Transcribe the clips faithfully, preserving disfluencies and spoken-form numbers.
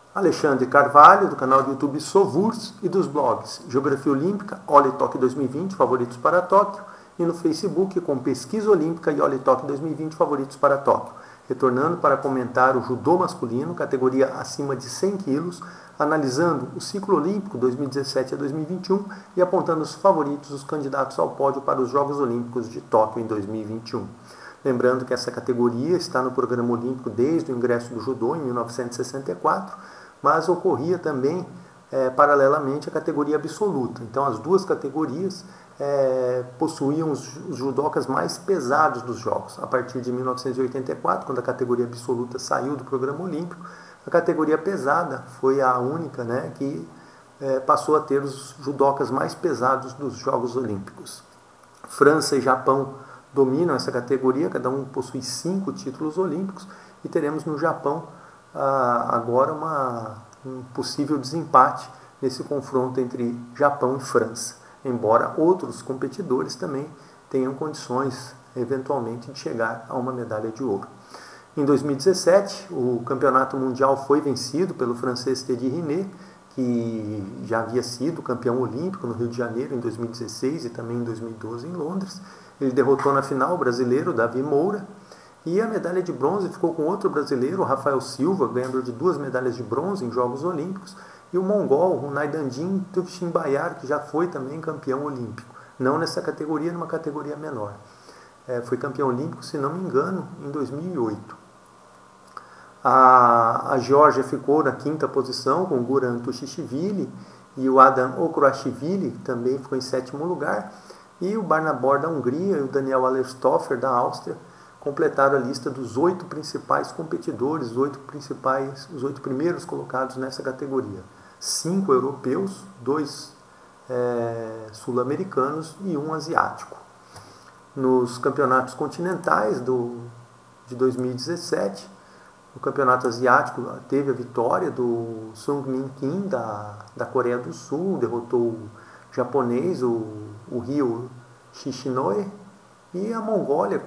Alexandre Carvalho, do canal do YouTube Sovurs e dos blogs Geografia Olímpica, Oli Tóquio dois mil e vinte, favoritos para Tóquio, e no Facebook com Pesquisa Olímpica e Oli Tóquio dois mil e vinte, favoritos para Tóquio. Retornando para comentar o judô masculino, categoria acima de cem quilos, analisando o ciclo olímpico dois mil e dezessete a dois mil e vinte e um e apontando os favoritos, os candidatos ao pódio para os Jogos Olímpicos de Tóquio em dois mil e vinte e um. Lembrando que essa categoria está no programa olímpico desde o ingresso do judô em mil novecentos e sessenta e quatro, mas ocorria também é, paralelamente a categoria absoluta. Então as duas categorias é, possuíam os, os judocas mais pesados dos Jogos. A partir de mil novecentos e oitenta e quatro, quando a categoria absoluta saiu do programa olímpico, a categoria pesada foi a única, né, que é, passou a ter os judocas mais pesados dos Jogos Olímpicos. França e Japão dominam essa categoria, cada um possui cinco títulos olímpicos, e teremos no Japão ah, agora uma, um possível desempate nesse confronto entre Japão e França, embora outros competidores também tenham condições, eventualmente, de chegar a uma medalha de ouro. Em dois mil e dezessete, o campeonato mundial foi vencido pelo francês Teddy Riner, que já havia sido campeão olímpico no Rio de Janeiro em dois mil e dezesseis e também em dois mil e doze em Londres. Ele derrotou na final o brasileiro Davi Moura, e a medalha de bronze ficou com outro brasileiro, Rafael Silva, ganhador de duas medalhas de bronze em Jogos Olímpicos, e o mongol, o Naidandin Tuvishimbayar, que já foi também campeão olímpico, não nessa categoria, numa categoria menor. É, foi campeão olímpico, se não me engano, em dois mil e oito. A, a Geórgia ficou na quinta posição com o Guran Tushishvili, e o Adam Okrashvili também ficou em sétimo lugar, e o Barnabor da Hungria e o Daniel Allerstoffer da Áustria completaram a lista dos oito principais competidores, os oito principais, os oito primeiros colocados nessa categoria. Cinco europeus, dois é, sul-americanos e um asiático. Nos campeonatos continentais do, de dois mil e dezessete, o campeonato asiático teve a vitória do Sung-Min Kim, da, da Coreia do Sul, derrotou o japonês, o, o Ryo Shishinoe, e a Mongólia,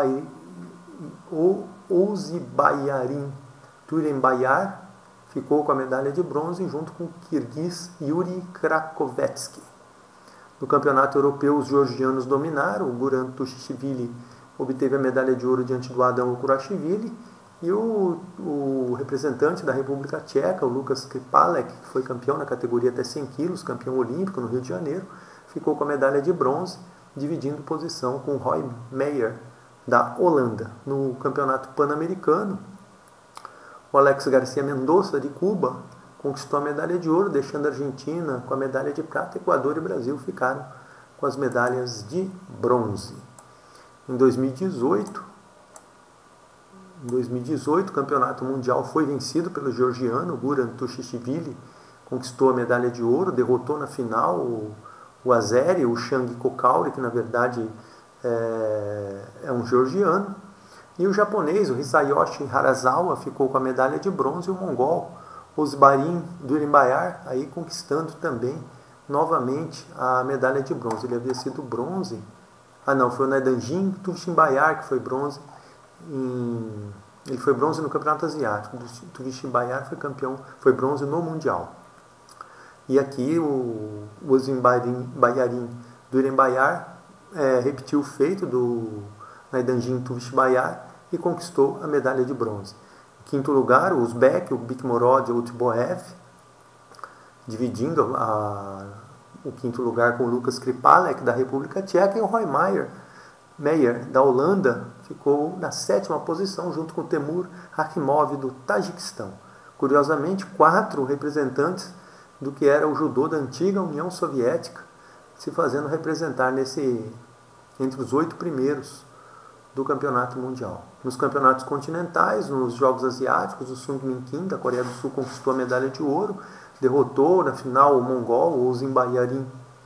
o Ozibayarin Turenbayar, ficou com a medalha de bronze junto com o kirguiz Yuri Krakovetsky. No campeonato europeu, os georgianos dominaram, o Guran Tushishvili obteve a medalha de ouro diante do Adam Okrashvili, e o, o representante da República Tcheca, o Lukas Kripalek, que foi campeão na categoria até cem quilos, campeão olímpico no Rio de Janeiro, ficou com a medalha de bronze, dividindo posição com Roy Meyer, da Holanda. No campeonato pan-americano, o Alex Garcia Mendoza, de Cuba, conquistou a medalha de ouro, deixando a Argentina com a medalha de prata. Equador e Brasil ficaram com as medalhas de bronze. Em dois mil e dezoito, em dois mil e dezoito, o campeonato mundial foi vencido pelo georgiano Guran Tushishvili, conquistou a medalha de ouro, derrotou na final o, o azeri, o Shang Kokauri, que na verdade é, é um georgiano, e o japonês, o Hisayoshi Harazawa, ficou com a medalha de bronze, e o mongol Osbarin Durimbayar, aí conquistando também novamente a medalha de bronze. Ele havia sido bronze, ah não, foi o Naidandin Tuvishimbayar que foi bronze. Em, ele foi bronze no campeonato asiático. O Tuvishimbayar foi campeão, foi bronze no mundial. E aqui o Ozibayarin Durimbayar é, repetiu o feito do Naidandin Tuvishimbayar e conquistou a medalha de bronze. Em quinto lugar, o uzbek, o Bikmorod Utboev, dividindo a, o quinto lugar com o Lukas Kripalek, da República Tcheca, e o Roy Meyer, Meyer, da Holanda, ficou na sétima posição, junto com o Temur Hakimov, do Tajiquistão. Curiosamente, quatro representantes do que era o judô da antiga União Soviética, se fazendo representar nesse, entre os oito primeiros do campeonato mundial. Nos campeonatos continentais, nos Jogos Asiáticos, o Sung-Min Kim, da Coreia do Sul, conquistou a medalha de ouro, derrotou na final o mongol, o Ozimbayarin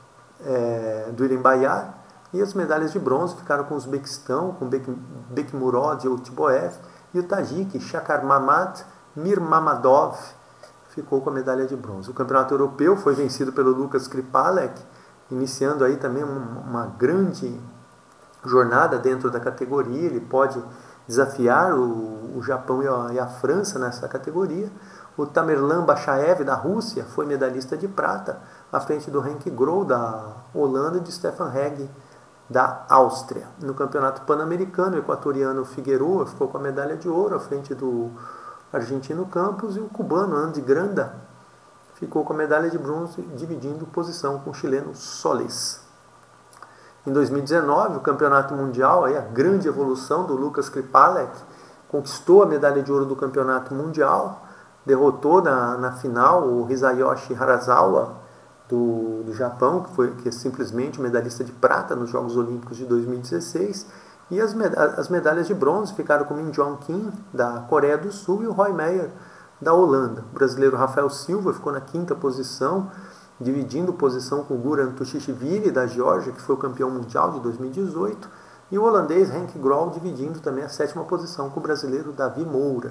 é, Durimbayar, e as medalhas de bronze ficaram com o Uzbequistão, com Bekmurod Utboev, e o Tajik Shakarmamat Mirmamadov ficou com a medalha de bronze. O campeonato europeu foi vencido pelo Lukas Kripalek, iniciando aí também uma grande jornada dentro da categoria. Ele pode desafiar o, o Japão e a, e a França nessa categoria. O Tamerlan Bashaev, da Rússia, foi medalhista de prata, à frente do Henk Grol, da Holanda, e de Stefan Hegg, da Áustria. No Campeonato Pan-Americano, o equatoriano Figueroa ficou com a medalha de ouro, à frente do argentino Campos, e o cubano Andy Granda ficou com a medalha de bronze, dividindo posição com o chileno Soles. Em dois mil e dezenove, o Campeonato Mundial, aí a grande evolução do Lukas Kripalek, conquistou a medalha de ouro do Campeonato Mundial, derrotou na, na final o Hisayoshi Harazawa, do, do Japão, que, foi, que é simplesmente medalhista de prata nos Jogos Olímpicos de dois mil e dezesseis, e as, medalhas, as medalhas de bronze ficaram com Min Jong Kim, da Coreia do Sul, e o Roy Meyer, da Holanda. O brasileiro Rafael Silva ficou na quinta posição, dividindo posição com o Guran Tushishvili, da Geórgia, que foi o campeão mundial de dois mil e dezoito, e o holandês Henk Grol dividindo também a sétima posição com o brasileiro Davi Moura.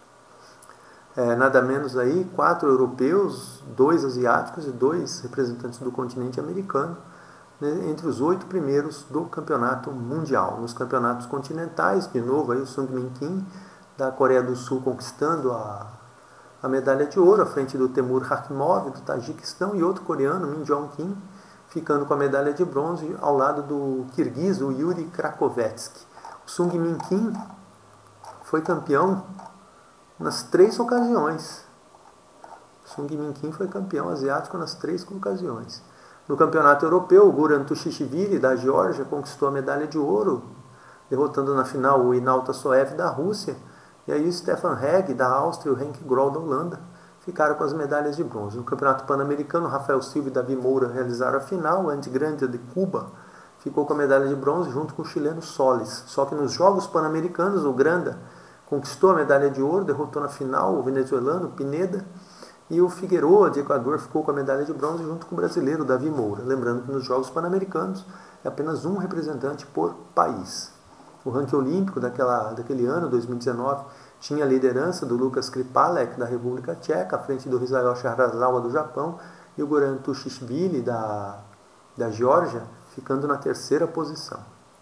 É, nada menos aí, quatro europeus, dois asiáticos e dois representantes do continente americano, né, entre os oito primeiros do campeonato mundial. Nos campeonatos continentais, de novo aí o Sung Min Kim, da Coreia do Sul, conquistando a, a medalha de ouro, à frente do Temur Rakhimov, do Tajiquistão, e outro coreano, Min Jong Kim, ficando com a medalha de bronze ao lado do kirguiz, o Yuri Krakovetsky. O Sung Min Kim foi campeão nas três ocasiões. Sung Min Kim foi campeão asiático nas três ocasiões. No campeonato europeu, o Guran Tushishvili, da Geórgia, conquistou a medalha de ouro, derrotando na final o Inalta Soev, da Rússia, e aí o Stefan Hegg, da Áustria, e o Henk Grol, da Holanda, ficaram com as medalhas de bronze. No campeonato pan-americano, Rafael Silva e Davi Moura realizaram a final, o Andy Granda, de Cuba, ficou com a medalha de bronze junto com o chileno Soles. Só que nos Jogos Pan-Americanos, o Granda conquistou a medalha de ouro, derrotou na final o venezuelano Pineda, e o Figueroa, de Equador, ficou com a medalha de bronze junto com o brasileiro Davi Moura. Lembrando que nos Jogos Pan-Americanos é apenas um representante por país. O ranking olímpico daquela, daquele ano, dois mil e dezenove, tinha a liderança do Lukas Kripalek, da República Tcheca, à frente do Hisayoshi Harazawa, do Japão, e o Guran Tushishvili, da, da Geórgia, ficando na terceira posição.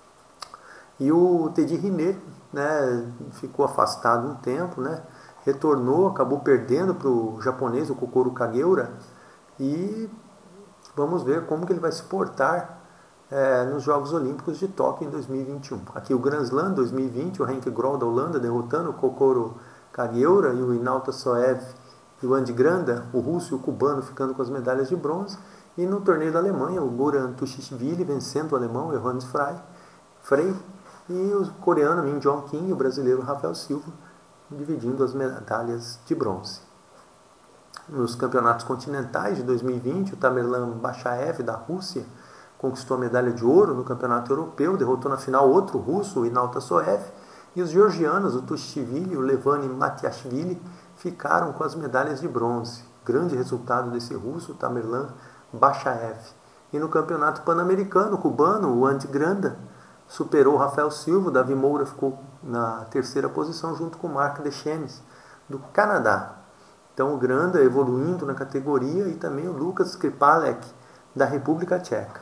E o Teddy Riner, né, ficou afastado um tempo, né, retornou, acabou perdendo para o japonês, o Kokoro Kageura, e vamos ver como que ele vai se portar é, nos Jogos Olímpicos de Tóquio em dois mil e vinte e um. Aqui o Grand Slam dois mil e vinte, o Henk Grol, da Holanda, derrotando o Kokoro Kageura, e o Inalta Soev e o Andy Granda, o russo e o cubano, ficando com as medalhas de bronze. E no torneio da Alemanha, o Guran Tushishvili vencendo o alemão, o Johannes Frey, e o coreano Min Jong Kim e o brasileiro Rafael Silva dividindo as medalhas de bronze. Nos campeonatos continentais de dois mil e vinte, o Tamerlan Bashaev, da Rússia, conquistou a medalha de ouro no campeonato europeu, derrotou na final outro russo, o Inalta Soev, e os georgianos, o Tushishvili e o Levani Matiashvili, ficaram com as medalhas de bronze. Grande resultado desse russo, o Tamerlan Bashaev. E no campeonato pan-americano, o cubano, o Andy Granda, superou o Rafael Silva, o Davi Moura ficou na terceira posição junto com o Mark Deschenes, do Canadá. Então o Granda evoluindo na categoria, e também o Lukas Kripalek, da República Tcheca.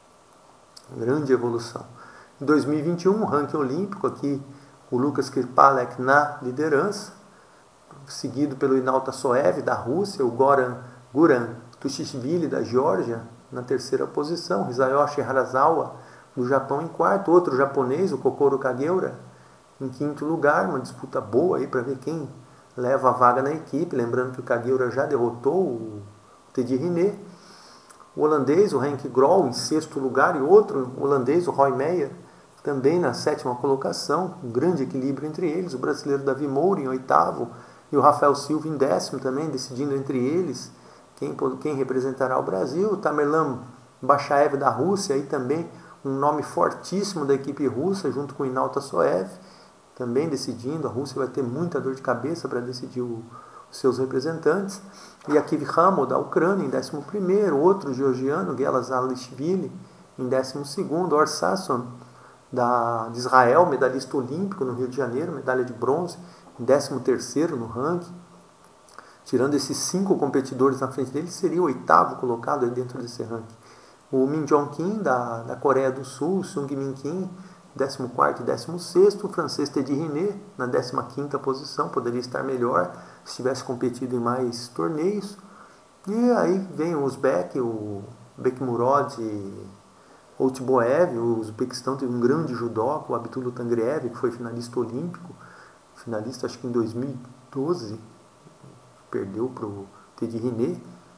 Grande evolução. Em dois mil e vinte e um, o ranking olímpico, aqui o Lukas Kripalek na liderança, seguido pelo Inalta Soev, da Rússia, o Goran, Guran Tushishvili, da Geórgia, na terceira posição, Hisayoshi Harazawa, do Japão, em quarto, outro japonês, o Kokoro Kageura, em quinto lugar, uma disputa boa aí para ver quem leva a vaga na equipe, lembrando que o Kageura já derrotou o Teddy Riner. O holandês, o Henk Grol, em sexto lugar, e outro holandês, o Roy Meyer, também na sétima colocação, um grande equilíbrio entre eles, o brasileiro Davi Moura em oitavo, e o Rafael Silva em décimo também, decidindo entre eles quem, quem representará o Brasil. O Tamerlan Bashaev, da Rússia, aí também um nome fortíssimo da equipe russa, junto com o Inalta Soev, também decidindo. A Rússia vai ter muita dor de cabeça para decidir o, os seus representantes. E Akiv Ramo, da Ucrânia, em décimo primeiro, outro georgiano, Gelas Alishvili, em décimo segundo, Or Sasson, da, de Israel, medalhista olímpico no Rio de Janeiro, medalha de bronze, em décimo terceiro no ranking. Tirando esses cinco competidores na frente dele, seria o oitavo colocado aí dentro desse ranking. O Min Jong Kim, da, da Coreia do Sul, o Sung Min Kim, décimo quarto e décimo sexto, o francês Teddy Riner, na décima quinta posição, poderia estar melhor, se tivesse competido em mais torneios. E aí vem o Uzbek, o Bekmurod, o Tiboev, o Uzbequistão teve um grande judoca, o Abdullah Tangreev, que foi finalista olímpico, finalista acho que em dois mil e doze, perdeu para o Teddy Riner,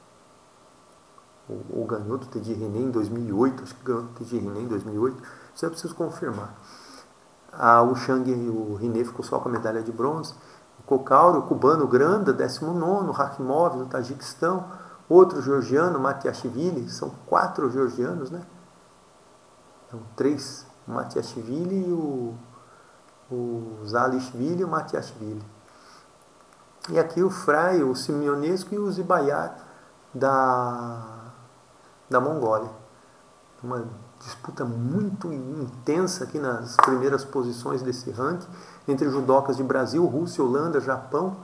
ou, ou ganhou do Teddy Riner em dois mil e oito, acho que ganhou do Teddy Riner em dois mil e oito, isso é preciso confirmar. Ah, o Chang e o Riner ficou só com a medalha de bronze. O Kokauri, o cubano Granda, décimo nono, o Rakhimov do Tajiquistão, outro georgiano, Matiashvili, são quatro georgianos, né? Então, três, o Matiashvili, o, o Zalishvili e o Matiashvili. E aqui o Frei, o Simeonescu e o Zibayar da, da Mongólia. Uma disputa muito intensa aqui nas primeiras posições desse ranking, entre judocas de Brasil, Rússia, Holanda, Japão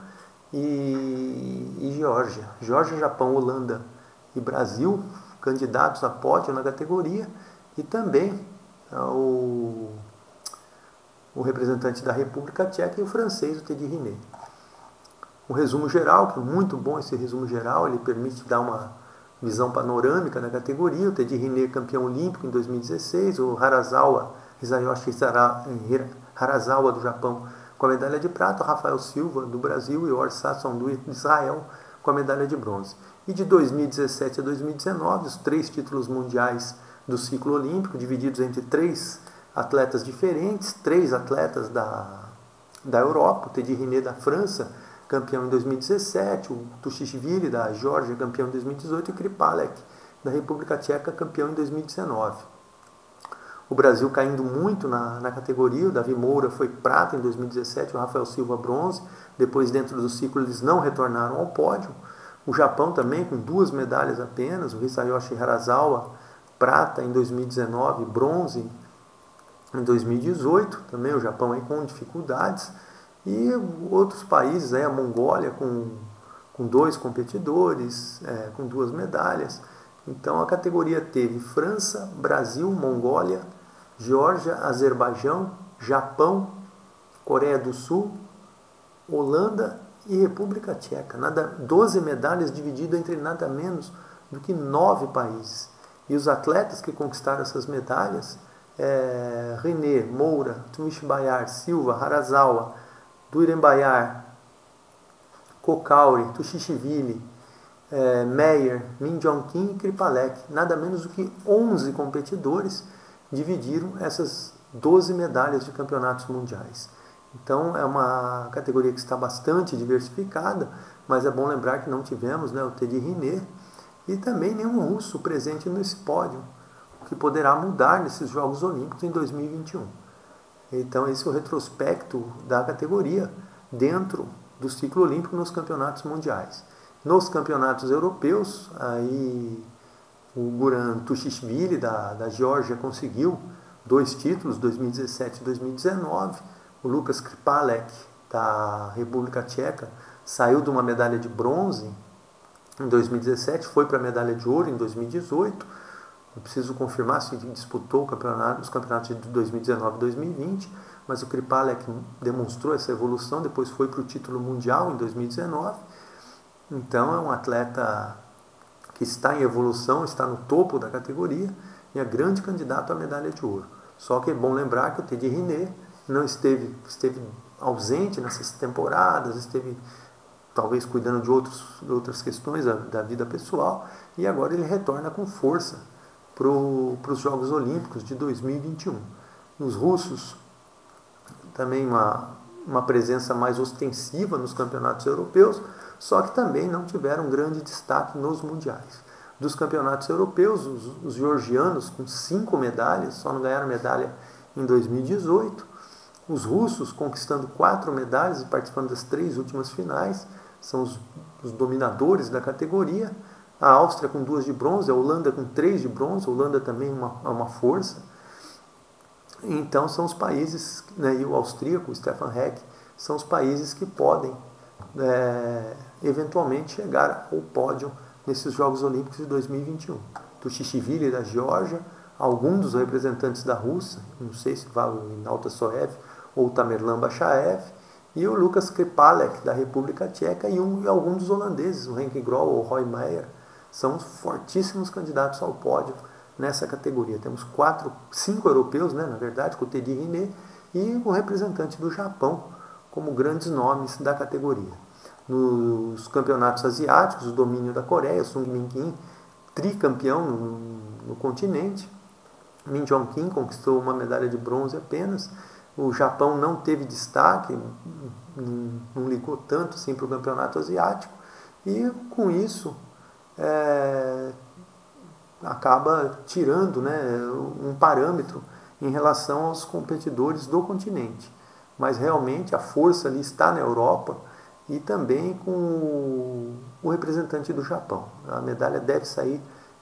e, e Geórgia. Geórgia, Japão, Holanda e Brasil, candidatos a pódio na categoria, e também o, o representante da República Tcheca e o francês, o Teddy Riner. Um resumo geral, que é muito bom esse resumo geral, ele permite dar uma visão panorâmica da categoria. O Teddy Riner, campeão olímpico em dois mil e dezesseis, o Harazawa, Hisayoshi Harazawa do Japão, com a medalha de prata, o Rafael Silva do Brasil e o Orsat Sandu de Israel com a medalha de bronze. E de dois mil e dezessete a dois mil e dezenove, os três títulos mundiais do ciclo olímpico, divididos entre três atletas diferentes, três atletas da, da Europa, o Teddy Riner da França, campeão em dois mil e dezessete, o Tushishvili da Geórgia, campeão em dois mil e dezoito, e o Kripalek da República Tcheca, campeão em dois mil e dezenove. O Brasil caindo muito na, na categoria, o Davi Moura foi prata em dois mil e dezessete, o Rafael Silva bronze, depois dentro do ciclo eles não retornaram ao pódio. O Japão também com duas medalhas apenas, o Hisayoshi Harazawa, prata em dois mil e dezenove, bronze em dois mil e dezoito, também o Japão aí com dificuldades. E outros países, aí, a Mongólia com, com dois competidores, é, com duas medalhas. Então a categoria teve França, Brasil, Mongólia, Geórgia, Azerbaijão, Japão, Coreia do Sul, Holanda e República Tcheca. Nada, doze medalhas divididas entre nada menos do que nove países. E os atletas que conquistaram essas medalhas, é, Riner, Moura, Tumishbayar, Silva, Harazawa, Duirembayar, Kokauri, Tushishvili, é, Meyer, Min Jong-kim e Kripalek. Nada menos do que onze competidores dividiram essas doze medalhas de campeonatos mundiais. Então é uma categoria que está bastante diversificada, mas é bom lembrar que não tivemos, né, o Teddy Riner e também nenhum russo presente nesse pódio, o que poderá mudar nesses Jogos Olímpicos em dois mil e vinte e um. Então esse é o retrospecto da categoria dentro do ciclo olímpico nos campeonatos mundiais. Nos campeonatos europeus, aí o Guran Tushishvili da, da Geórgia conseguiu dois títulos, dois mil e dezessete e dois mil e dezenove. O Lukas Kripalek da República Tcheca saiu de uma medalha de bronze em dois mil e dezessete, foi para a medalha de ouro em dois mil e dezoito. Eu preciso confirmar se disputou o campeonato, os campeonatos de dois mil e dezenove e dois mil e vinte, mas o Kripalek demonstrou essa evolução, depois foi para o título mundial em dois mil e dezenove. Então é um atleta que está em evolução, está no topo da categoria e é grande candidato à medalha de ouro. Só que é bom lembrar que o Teddy Riner não esteve, esteve ausente nessas temporadas, esteve talvez cuidando de, outros, de outras questões da, da vida pessoal, e agora ele retorna com força para os Jogos Olímpicos de dois mil e vinte e um. Os russos também uma, uma presença mais ostensiva nos campeonatos europeus, só que também não tiveram grande destaque nos mundiais. Dos campeonatos europeus, os, os georgianos com cinco medalhas, só não ganharam medalha em dois mil e dezoito. Os russos conquistando quatro medalhas e participando das três últimas finais, são os, os dominadores da categoria. A Áustria com duas de bronze, a Holanda com três de bronze, a Holanda também é uma, uma força. Então são os países, né, e o austríaco, o Stefan Heck, são os países que podem é, eventualmente chegar ao pódio nesses Jogos Olímpicos de dois mil e vinte e um. Tushishvili da Geórgia, alguns dos representantes da Rússia, não sei se vai o Inalta Soev ou o Tamerlan Bachaev, e o Lukas Kripalek, da República Tcheca, e, um, e alguns dos holandeses, o Henk Grol ou o Roy Meyer, são fortíssimos candidatos ao pódio nessa categoria. Temos quatro, cinco europeus, né, na verdade, com o Teddy Riner, e o representante do Japão, como grandes nomes da categoria. Nos campeonatos asiáticos, o domínio da Coreia, Sung Min Kim, tricampeão no, no continente. Min Jong Kim conquistou uma medalha de bronze apenas. O Japão não teve destaque, não, não ligou tanto assim para o campeonato asiático. E com isso é, acaba tirando, né, um parâmetro em relação aos competidores do continente. Mas realmente a força ali está na Europa e também com o, o representante do Japão. A medalha deve sair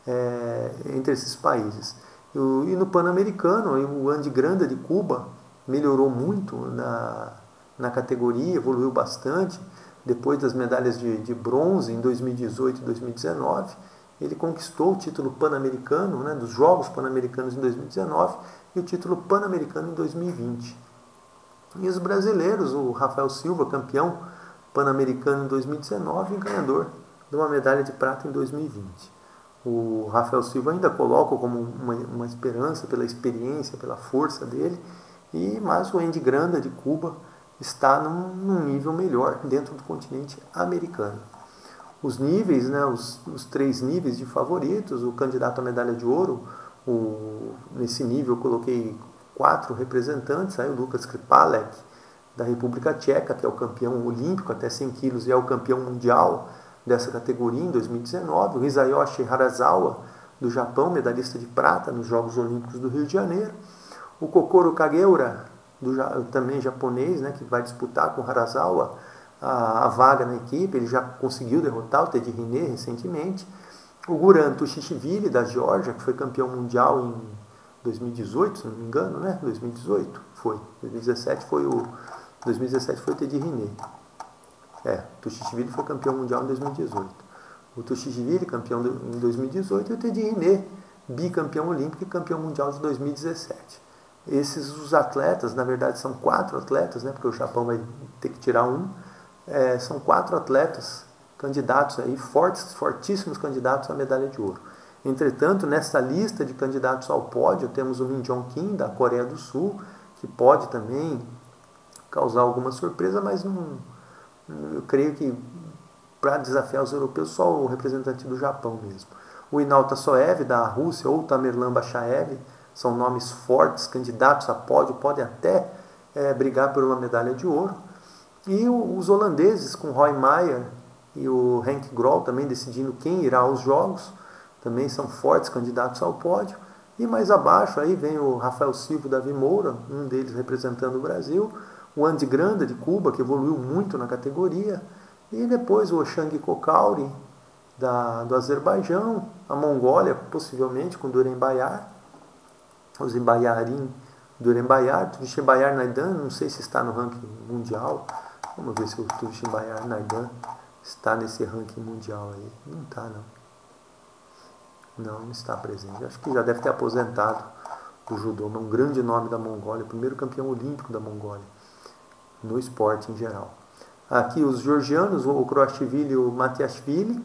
é, entre esses países. E, e no Pan-Americano, o Andy Granda de Cuba melhorou muito na, na categoria, evoluiu bastante. Depois das medalhas de, de bronze em dois mil e dezoito e dois mil e dezenove, ele conquistou o título pan-americano, né, dos Jogos Pan-Americanos em dois mil e dezenove e o título pan-americano em dois mil e vinte. E os brasileiros, o Rafael Silva, campeão pan-americano em dois mil e dezenove e ganhador de uma medalha de prata em dois mil e vinte. O Rafael Silva ainda coloca como uma, uma esperança pela experiência, pela força dele, e, mas o Andy Granda de Cuba está num, num nível melhor dentro do continente americano. Os níveis, né, os, os três níveis de favoritos, o candidato à medalha de ouro, o, nesse nível eu coloquei quatro representantes, aí o Lukas Kripalek, da República Tcheca, que é o campeão olímpico até cem quilos e é o campeão mundial dessa categoria em dois mil e dezenove, o Hisayoshi Harazawa, do Japão, medalhista de prata nos Jogos Olímpicos do Rio de Janeiro, o Kokoro Kageura, do, também japonês, né, que vai disputar com o Harazawa a, a vaga na equipe, ele já conseguiu derrotar o Teddy Riner recentemente, o Guran Tushishvili, da Geórgia, que foi campeão mundial em dois mil e dezoito, se não me engano, né? dois mil e dezoito foi. dois mil e dezessete foi o dois mil e dezessete foi o Teddy Riner. É, o Tushishvili foi campeão mundial em dois mil e dezoito. O Tushishvili campeão em dois mil e dezoito e o Teddy Riner bicampeão olímpico e campeão mundial de dois mil e dezessete. Esses os atletas, na verdade são quatro atletas, né? Porque o Japão vai ter que tirar um. É, são quatro atletas candidatos aí, fortes, fortíssimos candidatos à medalha de ouro. Entretanto, nesta lista de candidatos ao pódio, temos o Min Jong Kim, da Coreia do Sul, que pode também causar alguma surpresa, mas não, eu creio que para desafiar os europeus, só o representante do Japão mesmo. O Inal Tassoev, da Rússia, ou o Tamerlan Bachaev, são nomes fortes, candidatos a pódio, podem até é, brigar por uma medalha de ouro. E o, os holandeses, com Roy Meyer e o Henk Grol, também decidindo quem irá aos Jogos, também são fortes candidatos ao pódio. E mais abaixo aí vem o Rafael Silva e Davi Moura, um deles representando o Brasil, o Andy Granda de Cuba, que evoluiu muito na categoria, e depois o Oshang Kokauri da, do Azerbaijão, a Mongólia, possivelmente com Duren Bayar, o Zimbayarin Duren Bayar, Tuvishim Bayar Naidan, não sei se está no ranking mundial, vamos ver se o Tuvishim Bayar Naidan está nesse ranking mundial aí, não está não. Não, não está presente. Acho que já deve ter aposentado o judô, mas um grande nome da Mongólia, primeiro campeão olímpico da Mongólia, no esporte em geral. Aqui os georgianos, o Kroashvili e o Matiashvili,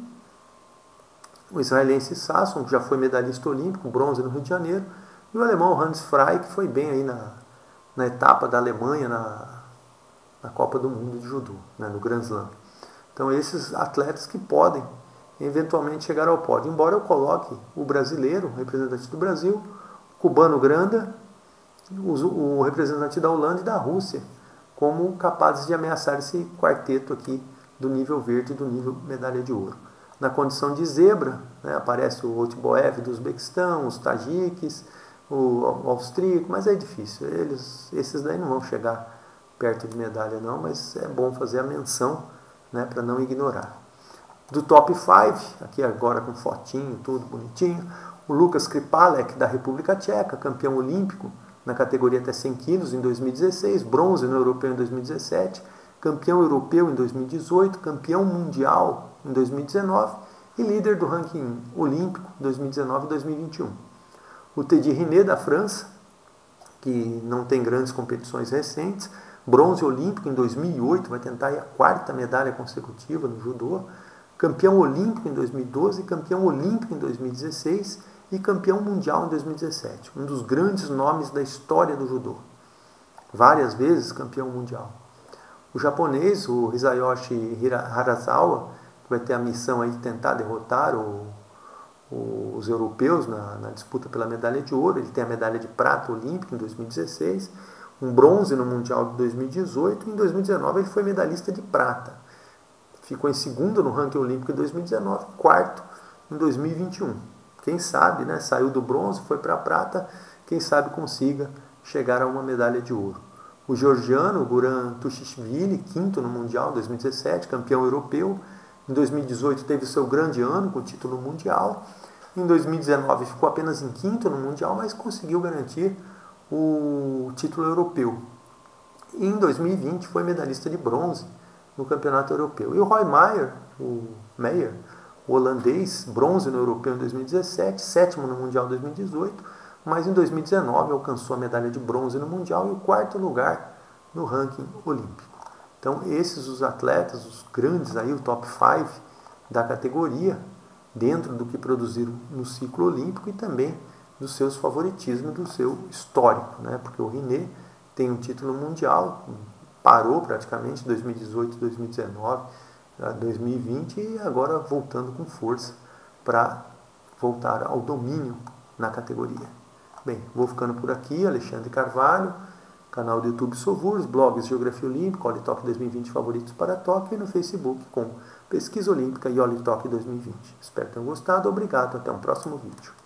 o israelense Sasson, que já foi medalhista olímpico, bronze no Rio de Janeiro, e o alemão Hans Frey, que foi bem aí na, na etapa da Alemanha na, na Copa do Mundo de Judô, né, no Grand Slam. Então esses atletas que podem eventualmente chegar ao pódio, embora eu coloque o brasileiro, o representante do Brasil, o cubano Granda, o, o representante da Holanda e da Rússia, como capazes de ameaçar esse quarteto aqui do nível verde e do nível medalha de ouro. Na condição de zebra, né, aparece o Otboev do Uzbequistão, os tajiques, o austríaco, mas é difícil, eles, esses daí não vão chegar perto de medalha não, mas é bom fazer a menção, né, para não ignorar. Do top cinco, aqui agora com fotinho, tudo bonitinho, o Lukas Kripalek, da República Tcheca, campeão olímpico na categoria até cem quilos em dois mil e dezesseis, bronze no europeu em dois mil e dezessete, campeão europeu em dois mil e dezoito, campeão mundial em dois mil e dezenove e líder do ranking olímpico dois mil e dezenove e dois mil e vinte e um. O Teddy Riner, da França, que não tem grandes competições recentes, bronze olímpico em dois mil e oito, vai tentar aí a quarta medalha consecutiva no judô, campeão olímpico em dois mil e doze, campeão olímpico em dois mil e dezesseis e campeão mundial em dois mil e dezessete. Um dos grandes nomes da história do judô. Várias vezes campeão mundial. O japonês, o Hisayoshi Harasawa, que vai ter a missão aí de tentar derrotar o, o, os europeus na, na disputa pela medalha de ouro. Ele tem a medalha de prata olímpica em dois mil e dezesseis, um bronze no Mundial de dois mil e dezoito, e em dois mil e dezenove ele foi medalhista de prata. Ficou em segundo no ranking olímpico em dois mil e dezenove, quarto em dois mil e vinte e um. Quem sabe, né, saiu do bronze, foi para a prata, quem sabe consiga chegar a uma medalha de ouro. O georgiano, o Guran Tushishvili, quinto no Mundial em dois mil e dezessete, campeão europeu. Em dois mil e dezoito teve o seu grande ano com o título mundial. Em dois mil e dezenove ficou apenas em quinto no Mundial, mas conseguiu garantir o título europeu. E em dois mil e vinte foi medalhista de bronze no Campeonato Europeu. E o Roy Meyer, o Meyer, o holandês, bronze no Europeu em dois mil e dezessete, sétimo no Mundial em dois mil e dezoito, mas em dois mil e dezenove alcançou a medalha de bronze no Mundial e o quarto lugar no ranking olímpico. Então esses os atletas, os grandes aí, o top cinco da categoria, dentro do que produziram no ciclo olímpico e também dos seus favoritismos, do seu histórico, né? Porque o Rinné tem um título mundial, parou praticamente em dois mil e dezoito, dois mil e dezenove, dois mil e vinte e agora voltando com força para voltar ao domínio na categoria. Bem, vou ficando por aqui, Alexandre Carvalho, canal do YouTube Sovurs, blogs Geografia Olímpica, Olitok dois mil e vinte favoritos para Tóquio e no Facebook com Pesquisa Olímpica e Olitok dois mil e vinte. Espero que tenham gostado, obrigado, até um próximo vídeo.